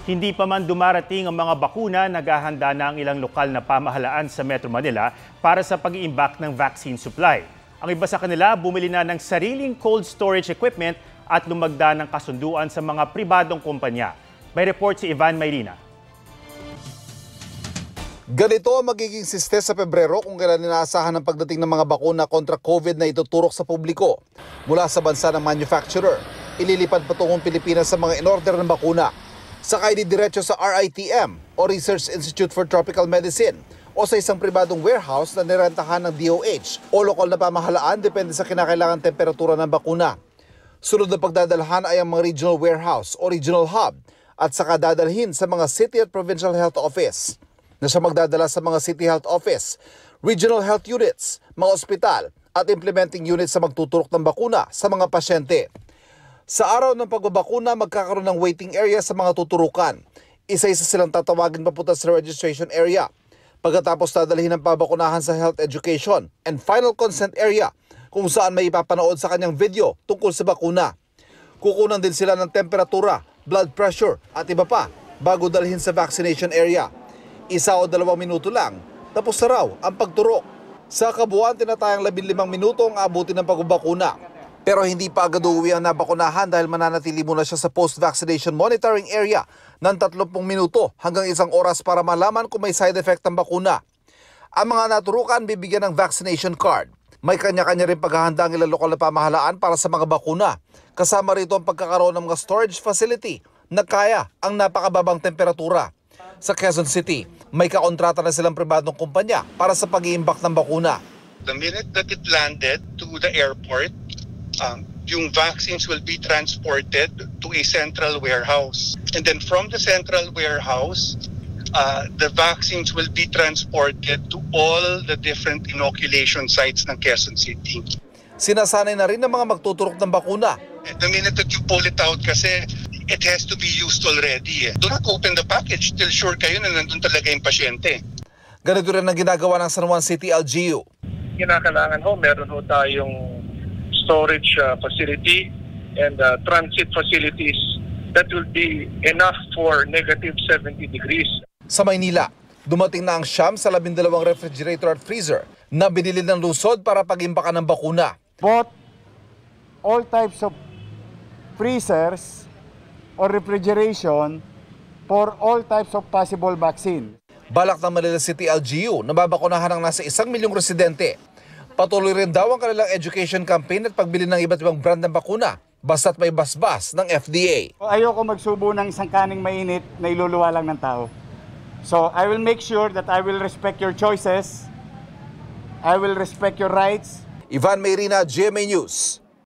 Hindi pa man dumarating ang mga bakuna, naghahanda na ang ilang lokal na pamahalaan sa Metro Manila para sa pag-iimbak ng vaccine supply. Ang iba sa kanila bumili na ng sariling cold storage equipment at lumagda ng kasunduan sa mga pribadong kumpanya. May report si Ivan Mayrina. Ganito ang magiging siste sa Pebrero kung kailan inaasahan ang pagdating ng mga bakuna kontra COVID na ituturok sa publiko. Mula sa bansa ng manufacturer, ililipad patungong Pilipinas sa mga in-order ng bakuna. Sakay diretso sa RITM o Research Institute for Tropical Medicine o sa isang pribadong warehouse na nirentahan ng DOH o lokal na pamahalaan depende sa kinakailangan temperatura ng bakuna. Sunod na pagdadalhan ay ang mga regional warehouse o regional hub at saka dadalhin sa mga city at provincial health office. Na siya magdadala sa mga city health office, regional health units, mga ospital at implementing units sa magtuturok ng bakuna sa mga pasyente. Sa araw ng pagbabakuna, magkakaroon ng waiting area sa mga tuturukan. Isa-isa silang tatawagin papunta sa registration area. Pagkatapos dadalhin ang pabakunahan sa health education and final consent area kung saan may ipapanood sa kanyang video tungkol sa bakuna. Kukunan din sila ng temperatura, blood pressure at iba pa bago dalhin sa vaccination area. 1 o 2 minuto lang, tapos na raw ang pagturok. Sa kabuuan, tinatayang 15 minuto ang abutin ng pagbabakuna. Pero hindi pa agad uuwi ang nabakunahan dahil mananatili muna siya sa post-vaccination monitoring area ng 30 minuto hanggang 1 oras para malaman kung may side effect ang bakuna. Ang mga naturukan bibigyan ng vaccination card. May kanya-kanya rin paghahanda ang ilang lokal na pamahalaan para sa mga bakuna. Kasama rito ang pagkakaroon ng mga storage facility na kaya ang napakababang temperatura. Sa Quezon City, may kakontrata na silang pribadong kumpanya para sa pag-iimbak ng bakuna. The minute that it landed to the airport, yung vaccines will be transported to a central warehouse. And then from the central warehouse, the vaccines will be transported to all the different inoculation sites ng Quezon City. Sinasanay na rin ng mga magtuturok ng bakuna. The minute that you pull it out kasi, it has to be used already. Do not open the package till sure kayo na nandun talaga yung pasyente. Ganito rin ang ginagawa ng San Juan City LGU. Kinakailangan meron tayong storage facility and transit facilities that will be enough for negative 70 degrees. Sa Maynila, dumating na ang siyam sa 12 refrigerator at freezer na binili ng lungsod para pag-imbakan ng bakuna. Bought all types of freezers or refrigeration for all types of possible vaccine. Balak ng Manila City LGU na babakunahan ng nasa 1 milyong residente. Patuloy rin daw ang kanilang education campaign at pagbili ng iba't ibang brand ng bakuna basta't may basbas ng FDA. Ayoko magsubo ng isang kaning mainit na iluluwa lang ng tao. So I will make sure that I will respect your choices. I will respect your rights. Ivan Mayrina, GMA News.